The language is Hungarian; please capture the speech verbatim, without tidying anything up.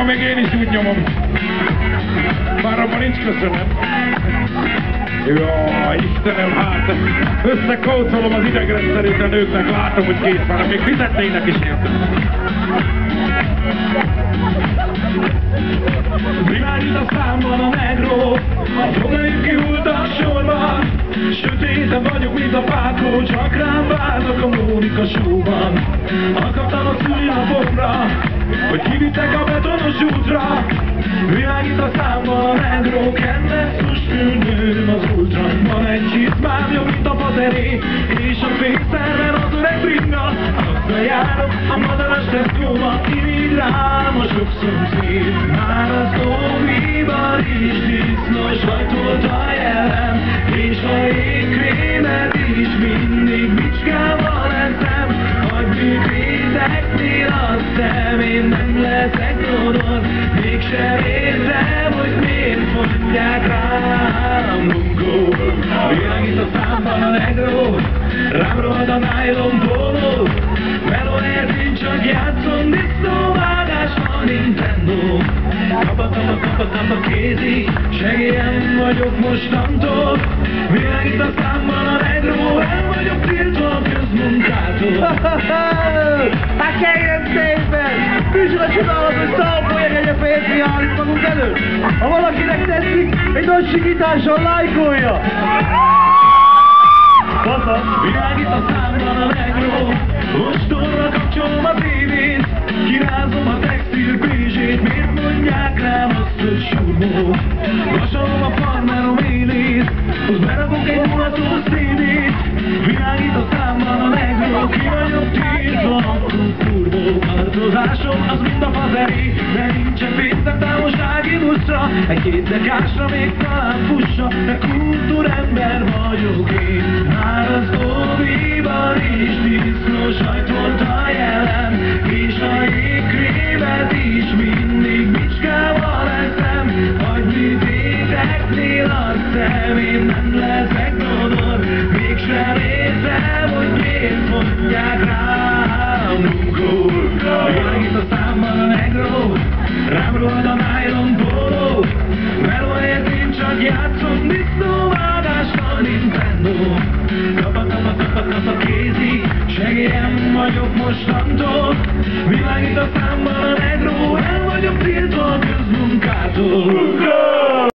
még én is úgy nyomom. Bár abban nincs köszönet. Jaj, Istenem, hát összekócolom az idegrendszerét a nőknek, látom, hogy kész van, még fizetnének is érte. Világít a számban a negró, a jogaim kiúltak sorban. Sötéten vagyok, mint a pákó, csak rám várnak a Mónika showban. Akadtam a szülinapomra, hogy kivittek a betonos útra. Világít a számban a negró, kennesszus fülnőm az ultran. Van egy csizmám, jobb, mint a pateré, és a fényszerben az öreg bringa. Azzal járok a madaras tesztjóban, irigy rám a sok szomszéd. Már az óviban is disznos hajtolt a jelen, és a jégkrémet is mindig bicskával eszem. Hogy művéteknél a szem, én nem leszek donor, mégsem értem, hogy miért mondják rám bunkó. Világít a számban a negró, rám rohad a nylon póló. Melóért én csak játszom, disznóvágás a Nintendo. Kapa-kapa, kapa-kapa kézi, segélyem vagyok mostantól. Világít a számban a negró, el vagyok tiltva a közmunkától. Hát kérem szépen! Műsor a csodálatos szalpolyeg egy a férfiál itt magunk előtt! Ha valakinek tetszik, egy nagy sikítással lájkolja! Baza! Világít a számban a negró, ostorra kapcsolom a tévét. Kirázom a textil pézsét, miért mondják rám azt, hogy surmó? Vasalom a farmerom élét, hozz berakok egy mulatós szénét. Világít a számban a negró, ki vagyok tiltva, akkor turbó. Arcozásom az mind a fazeré, de nincsen pénzem távolsági buszra. Egy-két dekásra még talán fussa, de kultúrember vagyok én. Már az óviban is disznos hajtolt a jelen, és a jégkrémet is mindig bicskával eszem. Hogy műtéteknél a szem, én nem leszek donor, mégsem értem, hogy miért mondják rám bunkó. Világít a számban a negró, rám rohad a nylon póló. Melóért én csak játszom, disznóvágás a Nintendo. Kapa-kapa-kapa-kapa kézi, segélyem vagyok mostantól. Világít a számban a negró, el vagyok tiltva a közmunkától.